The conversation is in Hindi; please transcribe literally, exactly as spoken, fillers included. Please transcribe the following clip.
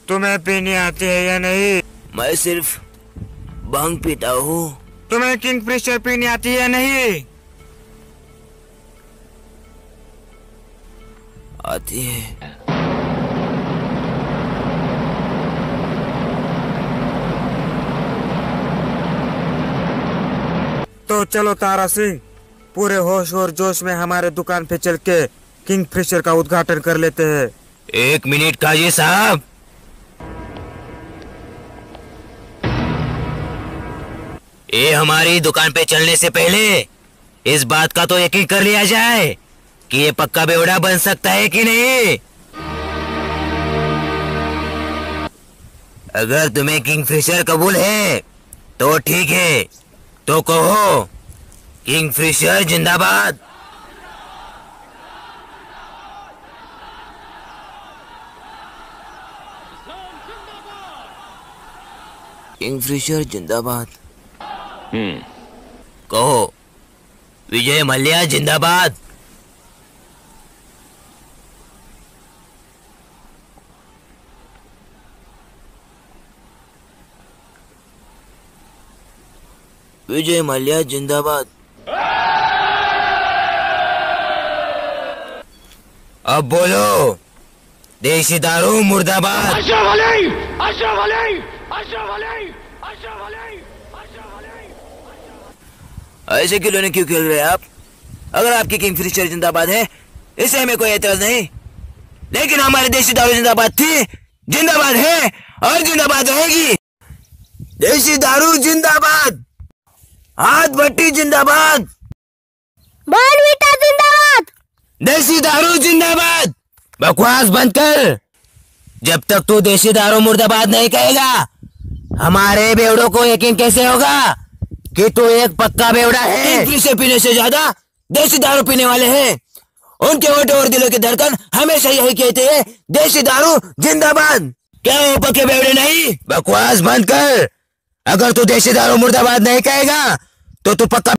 तुम्हें पीनी आती है या नहीं? मैं सिर्फ भांग पीता हूँ। तुम्हें किंगफिशर पीनी आती है या नहीं? आती है। तो चलो तारा सिंह, पूरे होश और जोश में हमारे दुकान पे चल के किंगफिशर का उद्घाटन कर लेते हैं। एक मिनट काजी साहब, ये हमारी दुकान पे चलने से पहले इस बात का तो यकीन कर लिया जाए कि ये पक्का बेवड़ा बन सकता है कि नहीं। अगर तुम्हें किंगफिशर कबूल है तो ठीक है, तो कहो किंगफिशर जिंदाबाद। किंगफिशर जिंदाबाद। हम्म कहो विजय मल्ल्या जिंदाबाद। विजय मल्ल्या जिंदाबाद। अब बोलो, देशी दारू मुर्दाबाद। अशरफ अली, अशरफ अली, अशरफ अली, अशरफ अली, अशरफ अली। ऐसे खिलौने क्यों खेल रहे हैं आप? अगर आपकी किंगफिशर जिंदाबाद है, इससे हमें कोई एतराज नहीं, लेकिन हमारी देशी दारू जिंदाबाद थी, जिंदाबाद है और जिंदाबाद रहेगी। देशी दारू जिंदाबाद, हाथ भट्टी जिंदाबाद, बॉर्नवीटा जिंदाबाद, देशी दारू जिंदाबाद। बकवास बंद कर। जब तक तू देशी दारू मुर्दाबाद नहीं कहेगा, हमारे बेवड़ों को यकीन कैसे होगा कि तू एक पक्का बेवड़ा है। किंगफिशर पीने से ज्यादा देशी दारू पीने वाले हैं। उनके होठों और दिलों की धड़कन हमेशा यही कहते हैं, देशी दारू जिंदाबाद। क्या वो पक्के बेवड़े नहीं? बकवास बंद कर। अगर तू देशी दारू मुर्दाबाद नहीं कहेगा तो तू पक्का